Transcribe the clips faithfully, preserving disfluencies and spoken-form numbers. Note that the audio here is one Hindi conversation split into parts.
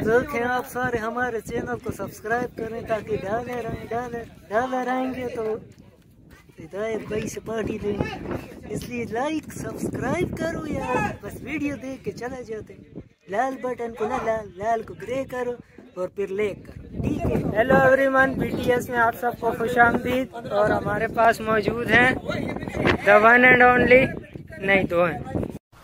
देखें आप सारे हमारे चैनल को सब्सक्राइब करें ताकि डाले डाले डाले रहेंगे तो हिदायत भाई से पार्टी देंगे, इसलिए लाइक सब्सक्राइब करो यार। बस वीडियो देख के चले जाते, लाल बटन को ना लाल लाल को ग्रे करो और फिर लेक करो, ठीक है। हेलो एवरीवन, बीटीएस में आप सबको खुशामदीद। और हमारे पास मौजूद हैं द वन एंड ओनली, नहीं दो हैं,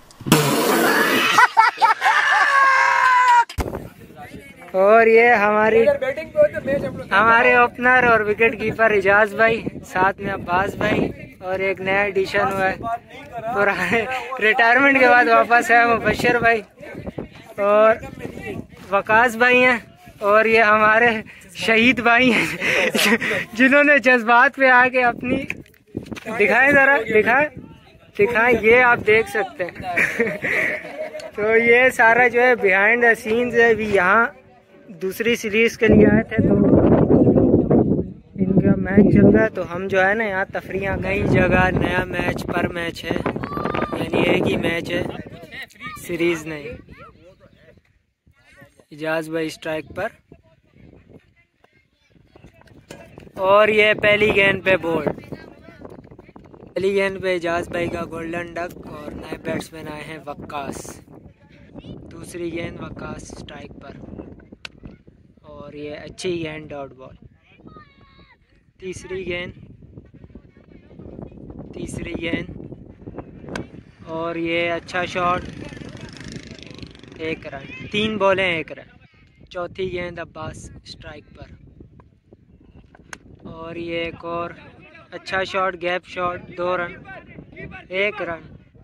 और ये हमारी हमारे ओपनर और विकेट कीपर इजाज भाई, साथ में अब्बास भाई, और एक नया एडिशन हुआ है पुराने रिटायरमेंट के बाद वापस है मुबशर भाई, और वकास भाई हैं, और ये हमारे शहीद भाई हैं जिन्होंने जज्बात पे आके अपनी दिखाएं जरा दिखाएं दिखाएं ये आप देख सकते हैं तो ये सारा जो है बिहाइंड द सीन्स है। अभी यहाँ दूसरी सीरीज के लिए आए थे तो इनका मैच चल रहा है, तो हम जो है ना यहाँ तफरियाँ कई जगह नया मैच पर मैच है, यानी एक ही मैच है, सीरीज नहीं। इजाज भाई स्ट्राइक पर, और ये पहली गेंद पे बोल्ड, पहली गेंद पे इजाज भाई का गोल्डन डक, और नए बैट्समैन आए हैं वक्कास। दूसरी गेंद वक्कास स्ट्राइक पर, और ये अच्छी गेंद डॉट बॉल। तीसरी गेंद तीसरी गेंद और ये अच्छा शॉट, एक रन, तीन बॉलें एक रन। चौथी गेंद अब्बास स्ट्राइक पर, और ये एक और अच्छा शॉट, गैप शॉट, दो रन, एक रन,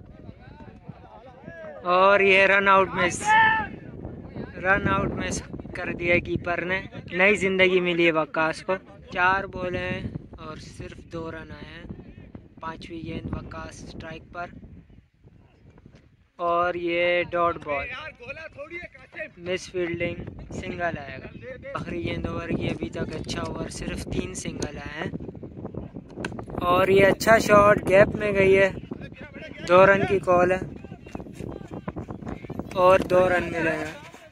और ये run out miss, run out miss कर दिया कीपर ने, नई जिंदगी मिली है वक्कास को। चार बॉलें और सिर्फ दो रन आए हैं। पांचवी गेंद वक्कास स्ट्राइक पर, और ये dot ball, miss fielding, single आएगा। आखिरी गेंद ओवर की, अभी तक अच्छा ओवर, सिर्फ तीन सिंगल आए हैं, और ये अच्छा शॉट गैप में गई है, दो रन की कॉल है, और दो रन मिलेगा,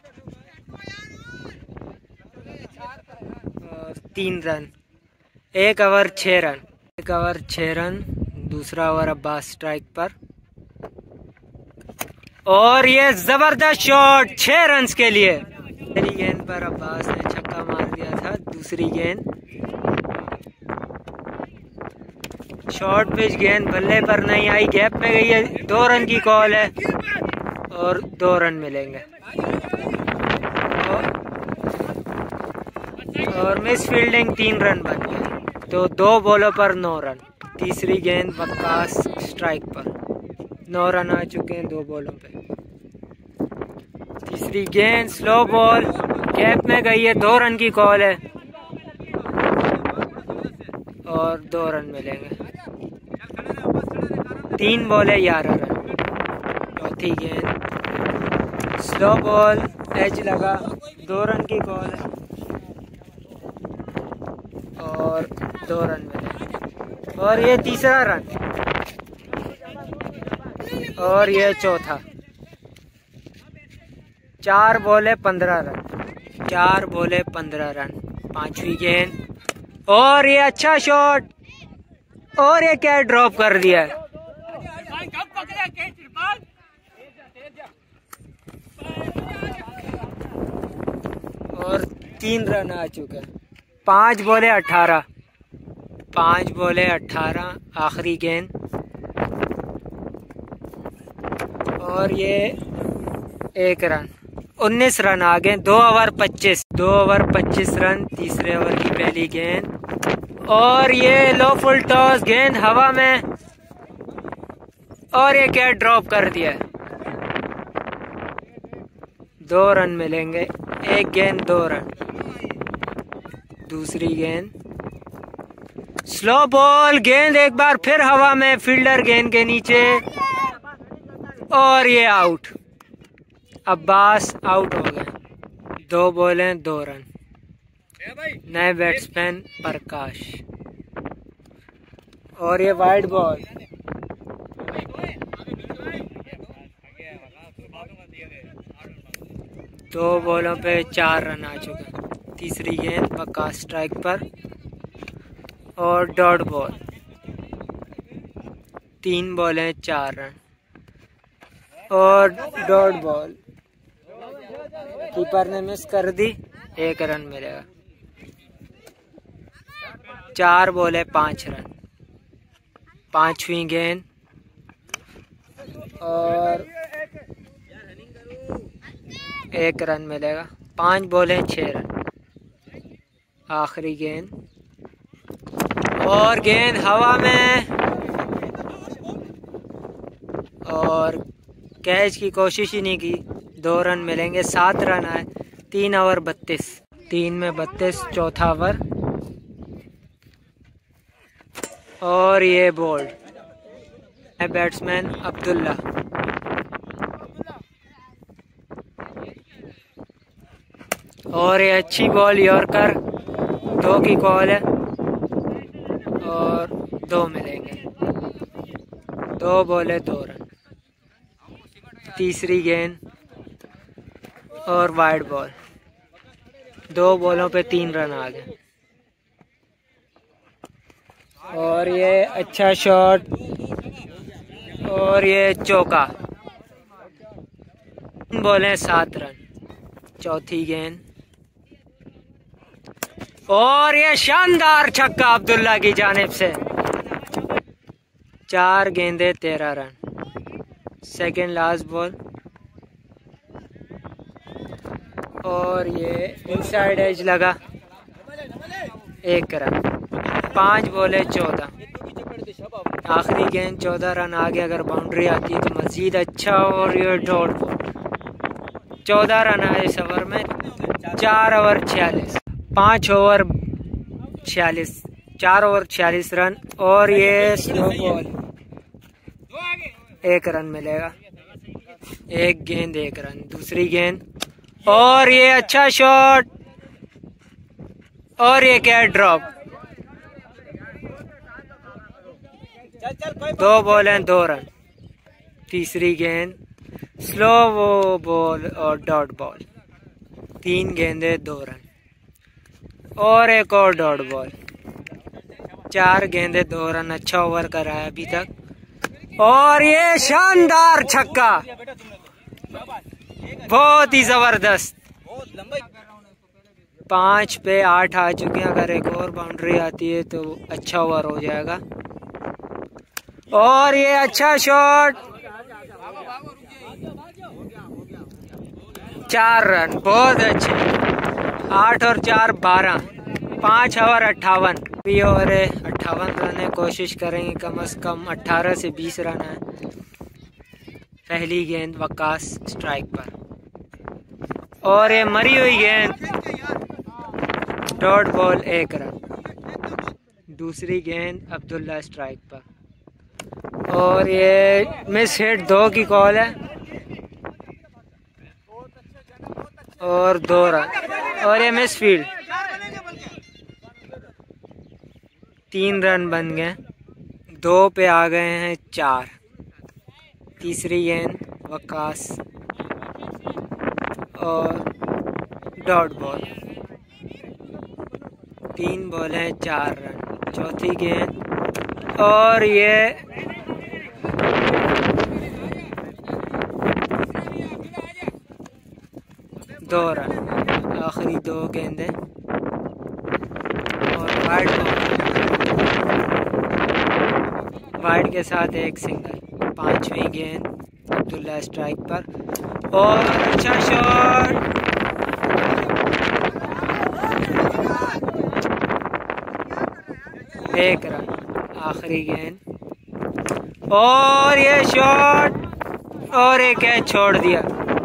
और तीन रन, एक ओवर छः रन, एक ओवर छः रन। दूसरा ओवर अब्बास स्ट्राइक पर, और ये जबरदस्त शॉट, छह रन के लिए। पहली गेंद पर अब्बास ने छक्का मार दिया था, दूसरी गेंद शॉर्ट पिच गेंद बल्ले पर नहीं आई, गैप में गई है, दो रन की कॉल है, और दो रन मिलेंगे। और, और मिस फील्डिंग, तीन रन बन गए, तो दो बॉलों पर नौ रन। तीसरी गेंद वक्कास स्ट्राइक पर, नौ रन आ चुके हैं दो बॉलों पे। तीसरी गेंद स्लो बॉल, गैप में गई है, दो रन की कॉल है, और दो रन मिलेंगे। तीन बॉल है, ग्यारह रन। चौथी गेंद स्लो बॉल, एज लगा, दो रन की कॉल है, और दो रन मिलेंगे। और ये तीसरा रन, और ये चौथा। चार बॉले पंद्रह रन, चार बॉले पंद्रह रन। पांचवी गेंद, और ये अच्छा शॉट, और ये क्या ड्रॉप कर दिया है, और तीन रन आ चुके हैं। पांच बॉले अठारह, पांच बॉले अठारह। आखिरी गेंद, और ये एक रन, उन्नीस रन आ गए। दो ओवर पच्चीस, दो ओवर पच्चीस रन। तीसरे ओवर की पहली गेंद, और ये लो फुल टॉस, गेंद हवा में, और ये क्या ड्रॉप कर दिया है, दो रन मिलेंगे। एक गेंद दो रन। दूसरी गेंद स्लो बॉल, गेंद एक बार फिर हवा में, फील्डर गेंद के नीचे, और ये आउट। अब्बास आउट हो गए। दो बॉलें दो रन। नए बैट्समैन प्रकाश, और ये वाइड बॉल, दो बॉलों पे चार रन आ चुके हैं। तीसरी गेंद वक्कास स्ट्राइक पर और डॉट बॉल। तीन बॉलें चार रन और डॉट बॉल। कीपर ने मिस कर दी, एक रन मिलेगा। चार बॉलें पाँच रन। पांचवी गेंद और एक रन मिलेगा। पांच बॉलें छः रन। आखिरी गेंद और गेंद हवा में और कैच की कोशिश ही नहीं की। दो रन मिलेंगे। सात रन आए। तीन ओवर बत्तीस। तीन में बत्तीस चौथा ओवर और ये बोल्ड है बैट्समैन अब्दुल्ला। और ये अच्छी बॉल यॉर्कर। दो की कॉल है और दो मिलेंगे। दो बॉले दो रन। तीसरी गेंद और वाइड बॉल। दो बॉलों पे तीन रन आ गए। और ये अच्छा शॉट और ये चौका। बॉलें सात रन। चौथी गेंद और ये शानदार छक्का अब्दुल्ला की जानिब से। चार गेंदे तेरह रन। सेकंड लास्ट बॉल और ये इनसाइड एज लगा, एक रन। पांच बॉले चौदह। आखिरी गेंद चौदह रन आगे अगर बाउंड्री आती है तो मजीद अच्छा। और ये डॉट बॉल। चौदह रन आए इस ओवर में। चार ओवर छियालीस। पाँच ओवर छियालीस। चार ओवर छियालीस रन और ये स्लो बॉल। एक रन मिलेगा। एक गेंद एक रन। दूसरी गेंद और ये अच्छा शॉट और ये क्या ड्रॉप। दो बॉल हैं दो रन। तीसरी गेंद स्लो वो बॉल और डॉट बॉल। तीन गेंदे दो रन और एक और डॉट बॉल। चार गेंदे दो रन। अच्छा ओवर कर रहा है अभी तक। और ये शानदार छक्का, बहुत ही जबरदस्त। पाँच पे आठ आ चुके हैं। अगर एक और बाउंड्री आती है तो अच्छा ओवर हो जाएगा। और ये अच्छा शॉट। चार रन, बहुत अच्छे। आठ और चार बारह। पाँच ओवर अट्ठावन। भी ओवर है अट्ठावन रन है। कोशिश करेंगे कम से कम अट्ठारह से बीस रन है। पहली गेंद वक्कास स्ट्राइक पर और ये मरी हुई गेंद डॉट बॉल, एक रन। दूसरी गेंद अब्दुल्ला स्ट्राइक पर और ये मिस हिट। दो की कॉल है और दो रन और ये मिस फील्ड। तीन रन बन गए। दो पे आ गए हैं चार। तीसरी गेंद वक्कास और डॉट बॉल। तीन बॉल हैं चार रन। चौथी गेंद और ये दो रन। आखिरी दो गेंदें और वाइड बॉल। वाइड के साथ एक सिंगल। पांचवी गेंद अब्दुल्ला स्ट्राइक पर और अच्छा शॉट। एक रन। आखिरी गेंद और ये शॉट और एक कैच छोड़ दिया।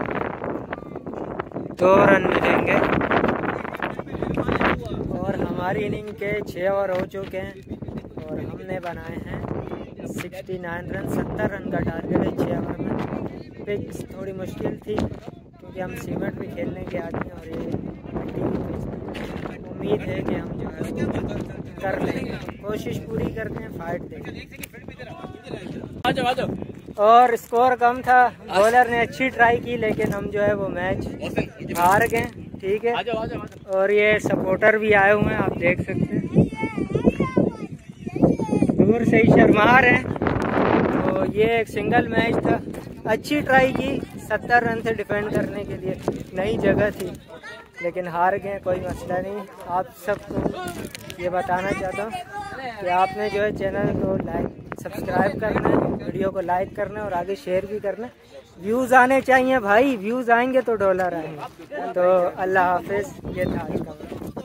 दो रन मिलेंगे और हमारी इनिंग के छः ओवर हो चुके हैं और हमने बनाए हैं उनहत्तर रन। सत्तर रन का टारगेट है छः ओवर में। पिच थोड़ी मुश्किल थी क्योंकि हम सीमेंट में खेलने के आते हैं और ये उम्मीद है कि हम जो है वो कर लेंगे। कोशिश पूरी करते हैं, फाइट देंगे। और स्कोर कम था, बॉलर ने अच्छी ट्राई की लेकिन हम जो है वो मैच हार गए। ठीक है, और ये सपोर्टर भी आए हुए हैं, आप देख सकते हैं, दूर से ही शर्मा रहे हैं। तो ये एक सिंगल मैच था, अच्छी ट्राई की, सत्तर रन से डिफेंड करने के लिए, नई जगह थी लेकिन हार गए, कोई मसला नहीं। आप सबको ये बताना चाहता हूँ कि आपने जो है चैनल को लाइक सब्सक्राइब करना है, वीडियो को लाइक करना है और आगे शेयर भी करना है। व्यूज़ आने चाहिए भाई, व्यूज़ आएंगे तो डॉलर आएंगे। तो अल्लाह हाफिज़, ये था आज का।